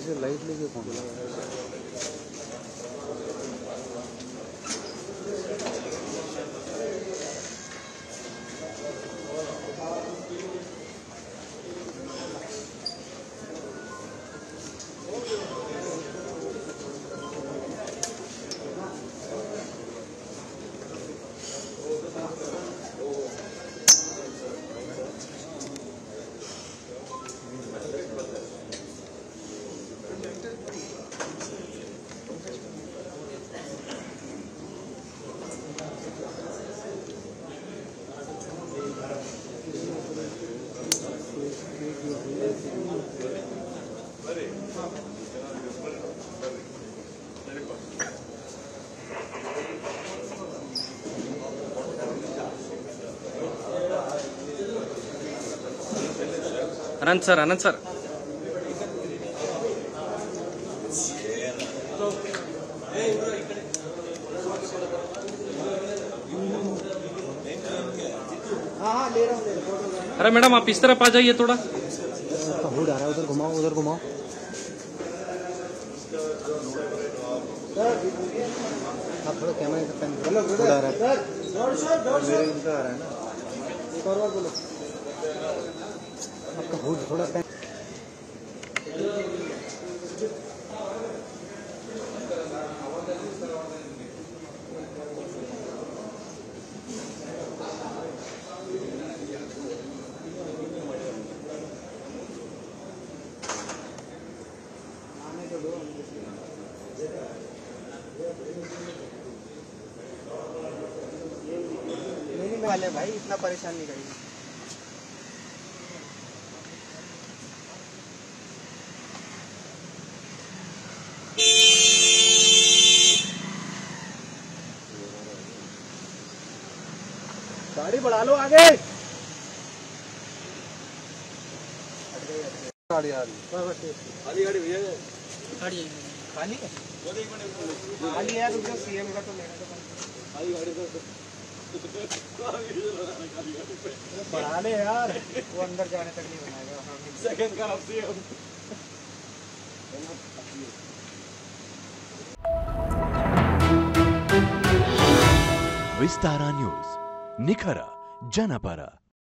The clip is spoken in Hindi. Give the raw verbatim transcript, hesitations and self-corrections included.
से लाइट लेके कौन अनंत सर अनंत सर अरे मैडम आप इस तरफ आ जाइए थोड़ा। हुड आ रहा है, उधर घुमाओ उधर घुमाओ। आप थोड़ा कैमरे से पेन करो। हुड आ रहा है, मेरे इनका आ रहा है ना। एक और बार बोलो, आपका हुड थोड़ा पेन। वाले भाई इतना परेशान नहीं करिए। गाड़ी बढ़ा लो आगे। गाड़ी आ रही खाली गाड़ी भैया खाली खाली खाली है तो सीएम का तो लेना तो खाली गाड़ी तो बढ़ा ले यार, वो अंदर जाने तक नहीं बनाएगा। सेकंड का सीएम। विस्तारा न्यूज निखर जनपरा।